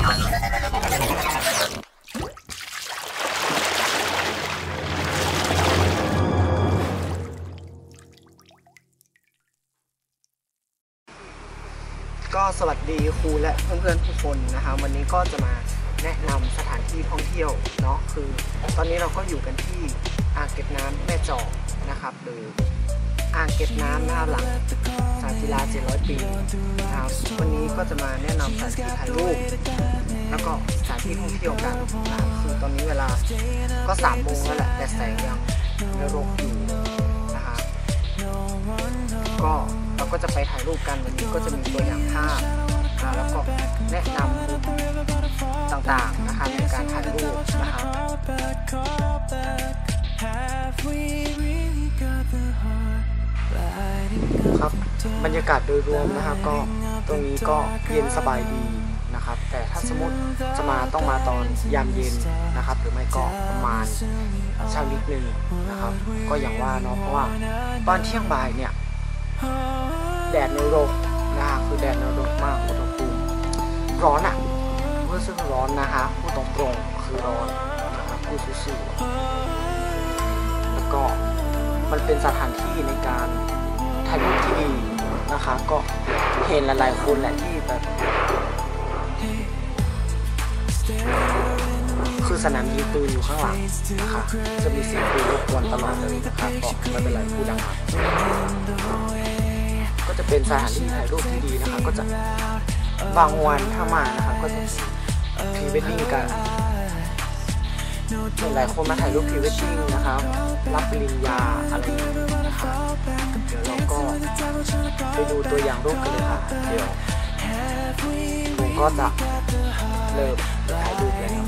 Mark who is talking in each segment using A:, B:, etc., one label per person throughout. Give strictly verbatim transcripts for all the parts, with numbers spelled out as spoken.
A: ก็สวัสดีครูและเพื่อนๆทุกคนนะคะวันนี้ก็จะมาแนะนำสถานที่ท่องเที่ยวเนาะคือตอนนี้เราก็อยู่กันที่อ่างเก็บน้ำแม่จอกนะครับหรืออ่างเก็บน้ำหน้าหลังสารกีฬาเจ็ดร้อยปีนะครับวันนี้ก็จะมาแนะนำสถานที่ถ่ายรูปแล้วก็สถานที่ท่องเที่ยวกันนะคือตอนนี้เวลาก็สามโมงแล้วแหละแต่แสงยังไม่รบอยู่นะคะก็เราก็จะไปถ่ายรูปกันวันนี้ก็จะมีตัวอย่างภาพนะแล้วก็แนะนำมุมต่างๆนะคะในการถ่ายรูปนะครับครับบรรยากาศโดยรวมนะครับก็ตรงนี้ก็เย็นสบายดีนะครับแต่ถ้าสมมติจะมาต้องมาตอนยามเย็นนะครับหรือไม่ก็ประมาณเช้านิดนึงนะครับก็อย่างว่าเนาะเพราะว่าตอนเที่ยงบ่ายเนี่ยแดดในโรงนะคือแดดในโรงมากอุณหภูมิร้อนอ่ะรู้สึกร้อนนะคะพูดตรงๆคือร้อนนะครับพูดซื่อๆแล้วก็มันเป็นสถานที่ในการถ่ายรูปที่ดีนะคะก็เห็นหลายๆคนแหละที่แบบคือสนามยิงปืนอยู่ข้างหลังนะคะจะมีเสียงปืนรบกวนตลอดเลยนะครับก็ไม่เป็นไรพูดดังมากก็จะเป็นสถานที่ถ่ายรูปที่ดีนะคะก็จะบางวันถ้ามานะคะก็จะพรีเวดดิ้งกันหลายคนมาถ่ายรูปพรีเวดดิ้งนะครับรับปริญญาอะไรนะคะเดี๋ยวเราก็ไปดูตัวอย่างรูปกันเลยค่ะเดี๋ยวผมก็จะเริ่มถ่ายรูปแล้ว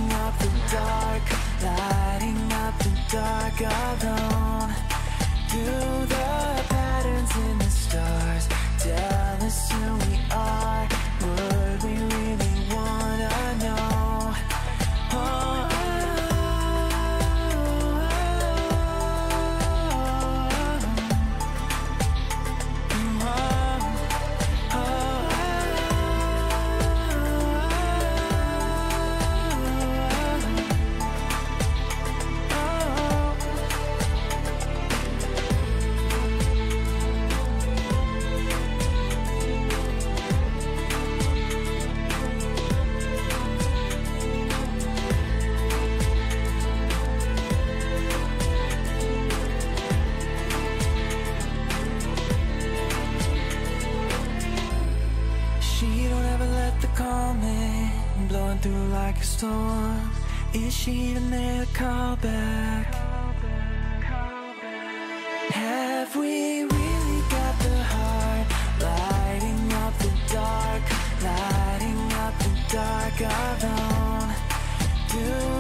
A: Blowing through like a storm. Is she even there to call back? Have we really got the heart lighting up the dark, lighting up the dark alone? Do